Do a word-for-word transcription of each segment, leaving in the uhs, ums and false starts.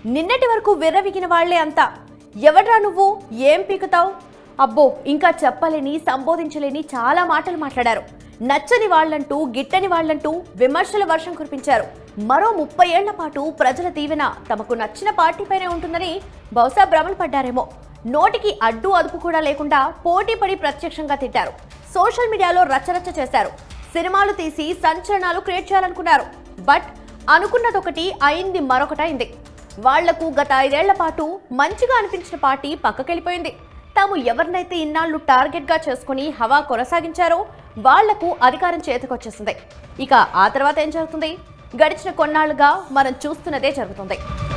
నిన్నటి వరకు విర్రవిగిన వాళ్లే అంతా. ఎవడ్రా నువ్వు, ఏం పీకుతావు, అబ్బో ఇంకా చెప్పలేని సంబోధించలేని చాలా మాటలు మాట్లాడారు. నచ్చని వాళ్లంటూ గిట్టని వాళ్లంటూ విమర్శల వర్షం కురిపించారు. మరో ముప్పై ఏళ్ల పాటు ప్రజల దీవెన తమకు నచ్చిన పార్టీపైనే ఉంటుందని బహుశా భ్రమలు పడ్డారేమో. నోటికి అడ్డు అదుపు కూడా లేకుండా పోటీ పడి ప్రత్యక్షంగా తిట్టారు. సోషల్ మీడియాలో రచ్చరచ్చ చేశారు. సినిమాలు తీసి సంచలనాలు క్రియేట్ చేయాలనుకున్నారు. బట్ అనుకున్నదొకటి అయింది మరొకటైంది. వాళ్లకు గత ఐదేళ్ల పాటు మంచిగా అనిపించిన పార్టీ పక్కకెళ్ళిపోయింది. తాము ఎవరినైతే ఇన్నాళ్లు టార్గెట్ గా చేసుకుని హవా కొనసాగించారో వాళ్లకు అధికారం చేతికొచ్చేసింది. ఇక ఆ తర్వాత ఏం జరుగుతుంది? గడిచిన కొన్నాళ్లుగా మనం చూస్తున్నదే జరుగుతుంది.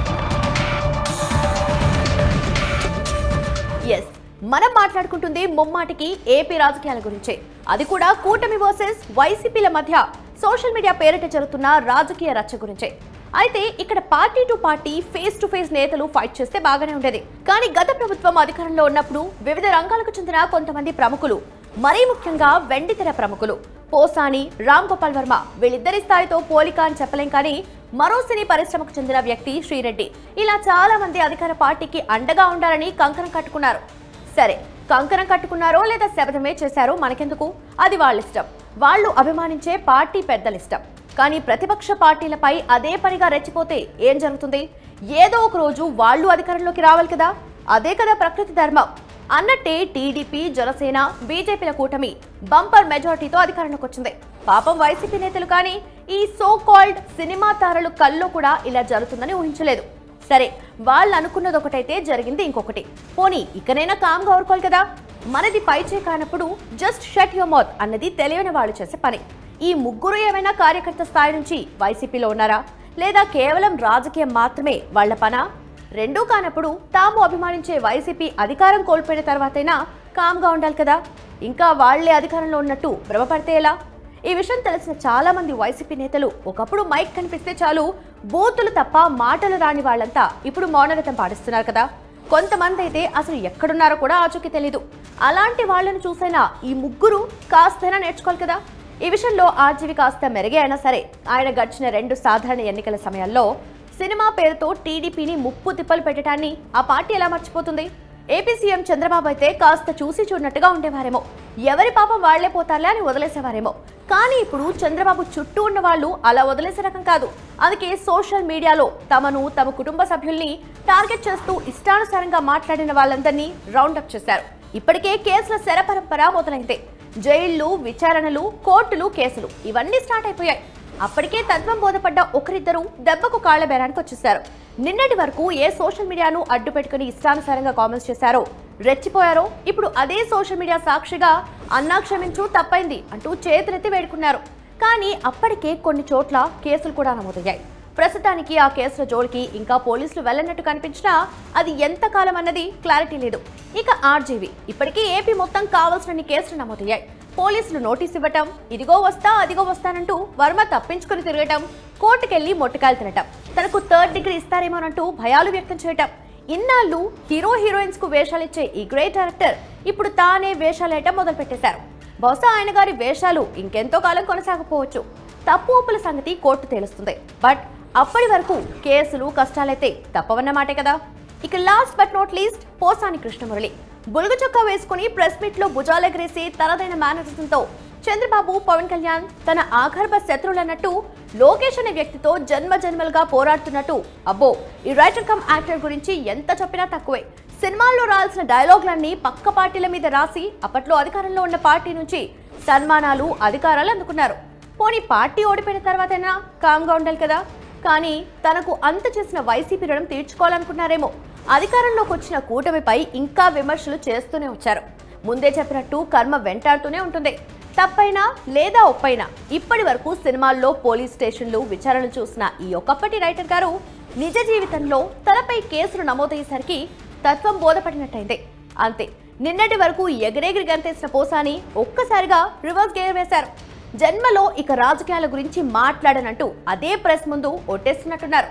ఎస్, మనం మాట్లాడుకుంటుంది ముమ్మాటికి ఏపీ రాజకీయాల గురించే. అది కూడా కూటమి వర్సెస్ వైసీపీల మధ్య సోషల్ మీడియా పేరిట జరుగుతున్న రాజకీయ రచ్చ గురించే. అయితే ఇక్కడ party to party face to face నేతలు ఫైట్ చేస్తే బాగానే ఉండేది. కానీ గత ప్రభుత్వం అధికారంలో ఉన్నప్పుడు వివిధ రంగాలకు చెందిన కొంతమంది ప్రముఖులు, మరీ ముఖ్యంగా వెండితెర ప్రముఖులు పోసాని, రామ్ గోపాల్ వర్మ, వీళ్ళిద్దరి స్థాయితో పోలిక అని చెప్పలేం. కానీ మరో సినీ పరిశ్రమకు చెందిన వ్యక్తి శ్రీరెడ్డి, ఇలా చాలా మంది అధికార పార్టీకి అండగా ఉండాలని కంకణం కట్టుకున్నారు. సరే, కంకణం కట్టుకున్నారో లేదా శపథమే చేశారో మనకెందుకు, అది వాళ్ళ ఇష్టం, వాళ్ళు అభిమానించే పార్టీ పెద్దల ఇష్టం. కానీ ప్రతిపక్ష పార్టీలపై అదే పనిగా రెచ్చిపోతే ఏం జరుగుతుంది? ఏదో ఒక రోజు వాళ్ళు అధికారంలోకి రావాలి కదా, అదే కదా ప్రకృతి ధర్మం అన్నట్టే టీడీపీ, జనసేన, బీజేపీల కూటమి బంపర్ మెజారిటీతో అధికారంలోకి వచ్చింది. పాపం వైసీపీ నేతలు కానీ ఈ సో కాల్డ్ సినిమా తారలు కల్లో కూడా ఇలా జరుగుతుందని ఊహించలేదు. సరే, వాళ్ళు అనుకున్నది ఒకటైతే జరిగింది ఇంకొకటి. పోనీ ఇకనైనా కామ్గా ఊరుకోవాలి కదా. మనది పైచే కానప్పుడు జస్ట్ షట్ యువర్ మౌత్ అన్నది తెలియని వాళ్ళు చేసే పని. ఈ ముగ్గురు ఏమైనా కార్యకర్త స్థాయి నుంచి వైసీపీలో ఉన్నారా, లేదా కేవలం రాజకీయం మాత్రమే వాళ్ల పనా? రెండూ కానప్పుడు తాము అభిమానించే వైసీపీ అధికారం కోల్పోయిన తర్వాతైనా కామ్గా ఉండాలి కదా. ఇంకా వాళ్లే అధికారంలో ఉన్నట్టు భ్రమపడితే ఎలా? ఈ విషయం తెలిసిన చాలా మంది వైసీపీ నేతలు ఒకప్పుడు మైక్ కనిపిస్తే చాలు బూతులు తప్ప మాటలు రాని వాళ్ళంతా ఇప్పుడు మౌనవ్రతం పాటిస్తున్నారు కదా. కొంతమంది అయితే అసలు ఎక్కడున్నారో కూడా ఆచూకీ తెలీదు. అలాంటి వాళ్లను చూసైనా ఈ ముగ్గురు కాస్తైనా నేర్చుకోవాలి కదా. ఈ విషయంలో ఆర్జీవి కాస్త మెరుగే అయినా సరే, ఆయన గడిచిన రెండు సాధారణ ఎన్నికల సమయాల్లో సినిమా పేరుతో టీడీపీని ముప్పు తిప్పలు పెట్టడాన్ని ఆ పార్టీ ఎలా మర్చిపోతుంది? ఏపీ సీఎం చంద్రబాబు అయితే కాస్త చూసి చూడనట్టుగా ఉండేవారేమో, ఎవరి పాపం వాళ్లే పోతారులే అని వదిలేసేవారేమో. కానీ ఇప్పుడు చంద్రబాబు చుట్టూ ఉన్న వాళ్ళు అలా వదిలేసే రకం కాదు. అందుకే సోషల్ మీడియాలో తమను, తమ కుటుంబ సభ్యుల్ని టార్గెట్ చేస్తూ ఇష్టానుసారంగా మాట్లాడిన వాళ్ళందరినీ రౌండప్ చేశారు. ఇప్పటికే కేసుల శరపరంపర మొదలైంది. జైళ్లు, విచారణలు, కోర్టులు, కేసులు ఇవన్నీ స్టార్ట్ అయిపోయాయి. అప్పటికే తత్వం బోధపడ్డ ఒకరిద్దరు దెబ్బకు కాళ్ల బేరానికి వచ్చేశారు. నిన్నటి వరకు ఏ సోషల్ మీడియాను అడ్డు పెట్టుకుని ఇష్టానుసారంగా కామెంట్స్ చేశారో, రెచ్చిపోయారో, ఇప్పుడు అదే సోషల్ మీడియా సాక్షిగా అన్నా క్షమించు, తప్పైంది అంటూ చేతులెత్తి వేడుకున్నారు. కానీ అప్పటికే కొన్ని చోట్ల కేసులు కూడా నమోదయ్యాయి. ప్రస్తుతానికి ఆ కేసుల జోలికి ఇంకా పోలీసులు వెళ్లన్నట్టు కనిపించినా అది ఎంతకాలం అన్నది క్లారిటీ లేదు. ఇక ఆర్జీవి, ఇప్పటికీ ఏపీ మొత్తం కావాల్సిన కేసులు నమోదయ్యాయి. పోలీసులు నోటీస్ ఇవ్వటం, ఇదిగో వస్తా అదిగో వస్తానంటూ వర్మ తప్పించుకుని తిరగటం, కోర్టుకెళ్లి మొట్టకాయలు తినటం, తనకు థర్డ్ డిగ్రీ ఇస్తారేమోనంటూ భయాలు వ్యక్తం చేయటం. ఇన్నాళ్ళు హీరో హీరోయిన్స్ కు వేషాలిచ్చే ఈ గ్రేట్ డైరెక్టర్ ఇప్పుడు తానే వేషాలేయటం మొదలు పెట్టేశారు. బహుశా ఆయన గారి వేషాలు ఇంకెంతో కాలం కొనసాగపోవచ్చు. తప్పు ఒప్పుల సంగతి కోర్టు తేలుస్తుంది. బట్ అప్పటి వరకు కేసులు, కష్టాలైతే తప్పవన్న మాటే కదా. ఇక last but not least Posani Krishnamurali బులుగు చొక్కా వేసుకుని ప్రెస్ మీట్ లో భుజాలెగరేసి తనదైన మేనరిజంతో చంద్రబాబు, పవన్ కళ్యాణ్ తన ఆగర్భ శత్రువులన్నట్టు లోకేష్ అనే వ్యక్తితో జన్మ జన్మలుగా పోరాడుతున్నట్టు అబ్బో ఈ రైటర్ కమ్ యాక్టర్ గురించి ఎంత చెప్పినా తక్కువే. సినిమాల్లో రాల్సిన డైలాగులన్నీ పక్క పార్టీల మీద రాసి అప్పట్లో అధికారంలో ఉన్న పార్టీ నుంచి సన్మానాలు, అధికారాలు అందుకున్నారు. పోనీ పార్టీ ఓడిపోయిన తర్వాతైనా కామ్గా ఉండాలి కదా. కానీ తనకు అంత చేసిన వైసీపీ రుణం తీర్చుకోవాలనుకున్నారేమో. అధికారంలోకి వచ్చిన కూటమిపై ఇంకా విమర్శలు చేస్తూనే వచ్చారు. ముందే చెప్పినట్టు కర్మ వెంటాడుతూనే ఉంటుంది. తప్పైనా లేదా ఒప్పైనా ఇప్పటి వరకు సినిమాల్లో పోలీస్ స్టేషన్లు, విచారణలు చూసిన ఈ ఒక్కప్పటి రైటర్ గారు నిజ జీవితంలో తనపై కేసులు నమోదయ్యేసరికి తత్వం బోధపడినట్టయింది. అంతే, నిన్నటి వరకు ఎగిరెగిరి గంతేసిన పోసాని ఒక్కసారిగా రివర్స్ గేర్ వేశారు. జన్మలో ఇక రాజకీయాల గురించి మాట్లాడనంటూ అదే ప్రెస్ ముందు ఒట్టేస్తున్నట్టున్నారు.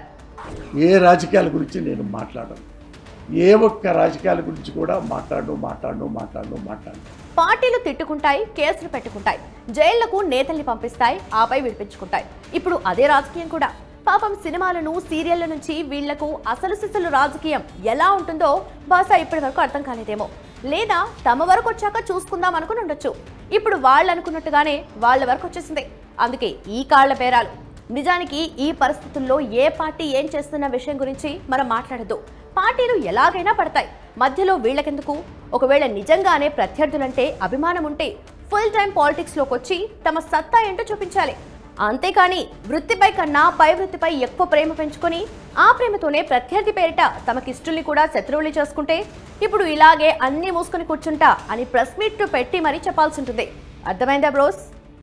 ఏ రాజకీయాల గురించి నేను మాట్లాడను, ఏ ఒక్క రాజకీయాల గురించి కూడా మాట్లాడను మాట్లాడను మాట్లాడను మాట్లాడను పార్టీలు తిట్టుకుంటాయి, కేసులు పెట్టుకుంటాయి, జైళ్లకు నేతల్ని పంపిస్తాయి, ఆపై విడిపించుకుంటాయి. ఇప్పుడు అదే రాజకీయం కూడా. పాపం సినిమాలను సీరియళ్ల నుంచి వీళ్లకు అసలు సిసలు రాజకీయం ఎలా ఉంటుందో బహుశా ఇప్పటి వరకు అర్థం కాలేదేమో, లేదా తమ వరకు వచ్చాక చూసుకుందాం అనుకుని ఉండొచ్చు. ఇప్పుడు వాళ్ళు అనుకున్నట్టుగానే వాళ్ళ వరకు వచ్చేసింది. అందుకే ఈ కాళ్ల బేరాలు. నిజానికి ఈ పరిస్థితుల్లో ఏ పార్టీ ఏం చేస్తున్న విషయం గురించి మనం మాట్లాడద్దు. పార్టీలు ఎలాగైనా పడతాయి, మధ్యలో వీళ్ళకెందుకు? ఒకవేళ నిజంగానే ప్రత్యర్థులంటే అభిమానం ఉంటే ఫుల్ టైం పాలిటిక్స్ లోకి వచ్చి తమ సత్తా ఏంటో చూపించాలి. అంతేకాని వృత్తిపై కన్నా పై వృత్తిపై ఎక్కువ ప్రేమ పెంచుకొని ఆ ప్రేమతోనే ప్రత్యర్థి పేరిట తమకిష్టుల్ని కూడా శత్రువులు చేసుకుంటే ఇప్పుడు ఇలాగే అన్ని మూసుకొని కూర్చుంటా అని ప్రెస్ మీట్ పెట్టి మరీ చెప్పాల్సి ఉంటుంది. అర్థమైందా బ్రోస్?